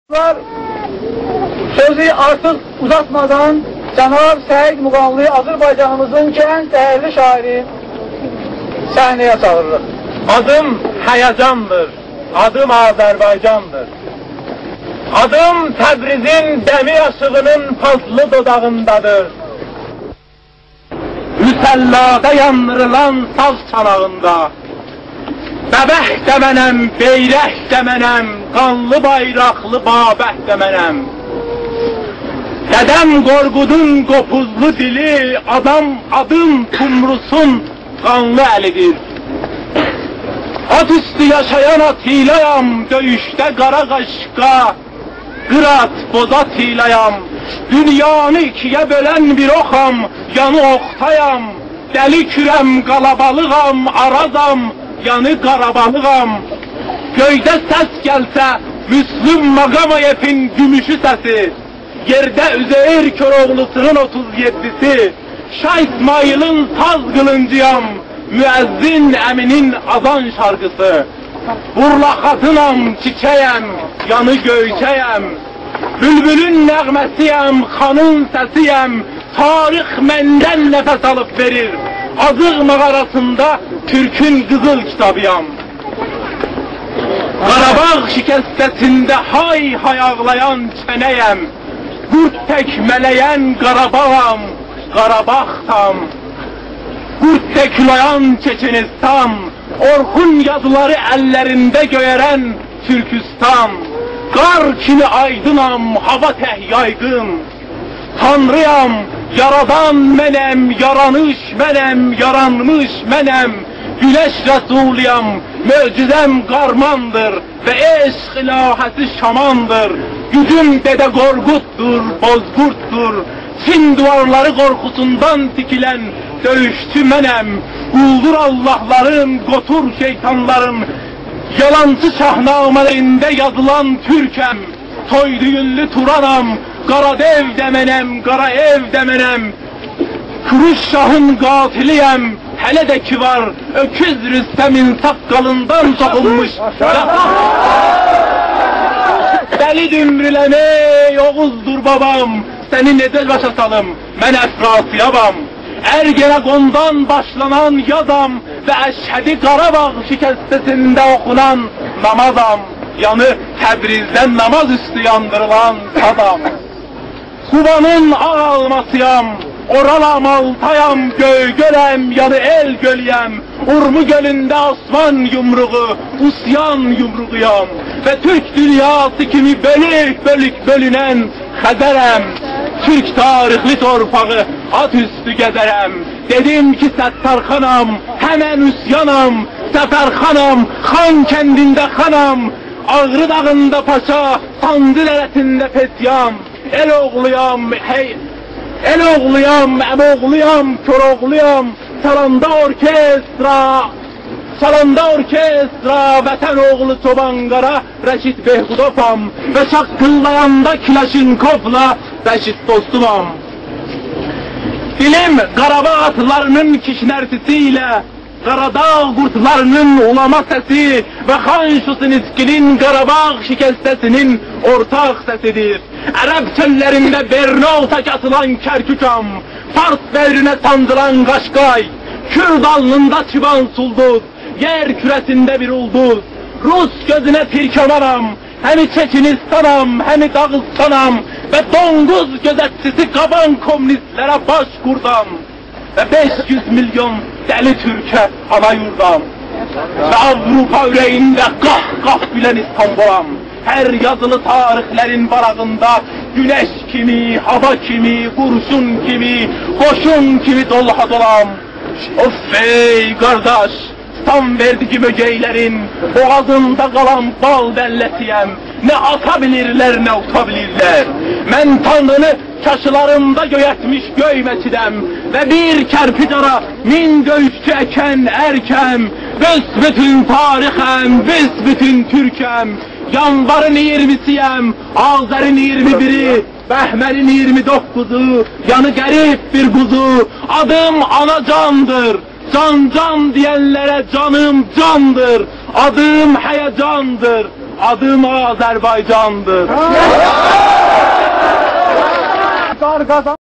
Sözü artık uzatmadan Cənab Səid Muğanlı Azərbaycanımızın en değerli şairi sahneye çağırırıq. Adım Həyacandır, adım Azərbaycandır. Adım Təbrizin dəmir aşığının paslı dodağındadır. Müsəllada yandırılan saz çanağında. Bəbəh də mənəm, beyrək də mənəm, qanlı bayraqlı Babəh də mənəm. Dədəm Qorqudun qopuzlu dili, adım Tumrusun qanlı əlidir. At üstü yaşayan atilayam, döyüşdə qara qaşqa, qırat bozat ilayam. Dünyanı ikiyə bölən bir oxam, yanı oxtayam. Dəli kürəm, qalabalığam, arazam, yanı qarabalığam. Göydə səs gəlsə, Müslüm Maqamayev'in gümüşü səsi. Yerdə Üzeyir Köroğlusunun 37'si. Şah İsmail'in saz qılıncıyam. Müəzzin Əminin azan şarkısı. Burlaxatınam, çiçəyəm, yanı göyçəyəm. Bülbülün nəğməsiyəm, xanın səsiyəm. Tarix məndən nəfəs alıb verir. Azıq mağarasında Türk'ün qızıl kitabıyam. Qarabağ şikəstəsində hay hay ağlayan çənəyəm. Qurt təkmələyən Qarabağam, Qarabağtam. Qurt təkulayan Çeçenistan, Orxun yazıları əllərində göyərən Türkistan. Qar kimi aydınam, hava təh yaygın. Tanrıyam, yaradan mənəm, yaranış mənəm, yaranmış mənəm. Güneş Resuluyam, möcüzəm qarmandır və eşq ilahəsi şamandır. Gücüm Dədə Qorquddur, Bozqurtdur. Çin duvarları qorxusundan tikilən döyüşçü mənəm. Quldur Allahların, qotur şeytanların, yalancı şahnamələrində yazılan Türkəm. Toyduyunlu Turanam, Qaradev də mənəm, Qara ev də mənəm. Kuruş Şahın qatiliyəm, hələ də ki var, öküz Rüstəmin saqqalından soxulmuş. Dəli dümrüləmə, Oğuzdur babam, səni necə başa salım, mən Əfrasiyabam. Ergenekon'dan başlanan yazam ve Əşhədi Qarabağ şikəstəsində oxunan namazam. Yanı Təbrizdən namaz üstü yandırılan sazam. Kubanın ağ almasıyam, Oralam Altayam, Göygöləm, yanı El Gölüyəm. Urmu gölündə Osman yumruğu, Usyan yumruğuyam. Ve Türk dünyası kimi bölük bölük bölünən Xəzərəm. Türk tarixli torpağı at üstü gəzərəm. Dedim ki Səttarxanam, həmən üsyanam. Səfərxanam, Xan kəndində xanam. Ağrı dağında paşa, Sancı dərəsində petyam. El oğluyam, hey, el oğluyam, əmoğluyam, köroğluyam. Salanda orkestra, vətən oğlu Çobanqara, Rəşid Behbudovam. Və şaqqıllayanda Kilaşinkovla Rəşid dostumam. Dilim Qarabağ atlarının kişnərtisiyle, Qaradağ qurtlarının ulama səsi və Xan Şusiniskinin Qarabağ şikəstəsinin ortaq səsidir. Ərəb çöllərində Bernov atılan Kərkükam, Fars bəhrünə sancılan Qaşqay, Kürd alnında çıban sulduz, yer kürəsində bir ulduz. Rus gözünə tirkəmanam, həmi Çekinistanam, həmi Dağıstanam və donquz gözətçisi qaban komünistlərə baş qurdam. Və 500 milyon dəli Türkə ana yurdam. Və Avrupa ürəyində qah bilən İstanbulam. Hər yazılı tarixlərin varağında güneş kimi, hava kimi, qurşun kimi, qoşun kimi dolha dolam. Of ey qardaş, tam verdiği möceylərin boğazında qalan bal dəllətiyəm. Nə ata bilirlər, nə uta bilirlər. Mən Tanrını kaşılarımda göyətmiş göyməçidəm və bir kərpic ara min döyüşçü əkən ərkəm. Büsbütün tarixəm, büsbütün Türkəm. Yanvarın 20'siyəm, Azərin 21'i, Bəhmənin 29'u, yanı qərib bir quzu. Adım Anacandır. Can can diyenlere canım candır. Adım Həyacandır. adım Azerbaycan'dır. Kazan